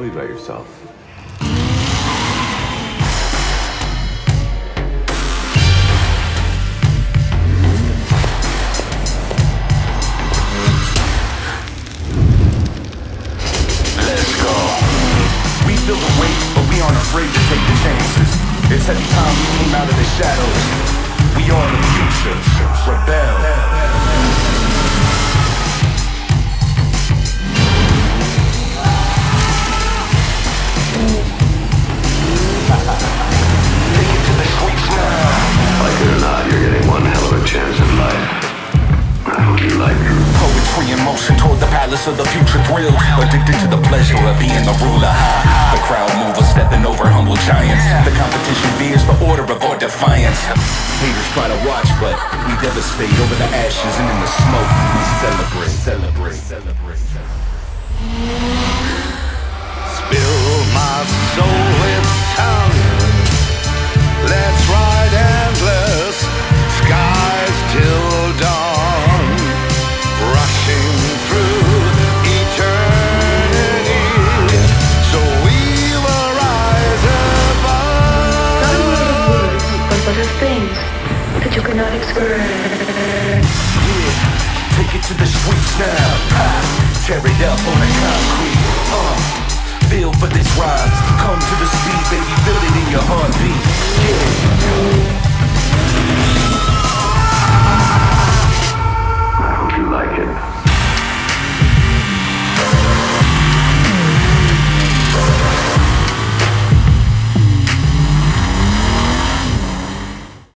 Tell me about yourself. Let's go. We feel the weight, but we aren't afraid to take the chances. It's every time we came out of the shadows. We are the future. Rebel. Take it to the streets now. Like it or not, you're getting one hell of a chance in life. I hope you like it. Poetry in motion toward the palace of the future thrill. Addicted to the pleasure of being the ruler. The crowd mover stepping over humble giants. The competition veers the order of our defiance. Haters try to watch, but we devastate over the ashes and in the smoke. We celebrate, celebrate, celebrate. Spill my soul with tongue. Let's ride endless skies till dawn, rushing through eternity. So we will rise above. Not a world of words, but of things that you cannot express. Yeah, take it to the streets now. Tear it up on the concrete. Feel for this rise. Come to the speed, baby. Feel it in your heartbeat.